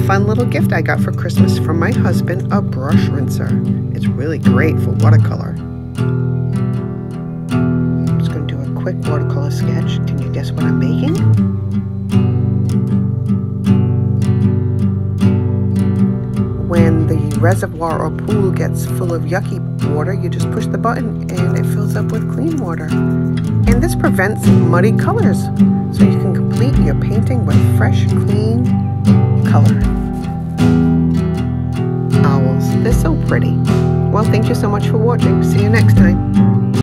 fun little gift I got for Christmas from my husband, a brush rinser. It's really great for watercolor. I'm just going to do a quick watercolor sketch. Can you guess what I'm making? When the reservoir or pool gets full of yucky water, you just push the button and it fills up with clean water. And this prevents muddy colors, so you can complete your painting with fresh, clean color. Owls, they're so pretty. Well, thank you so much for watching. See you next time.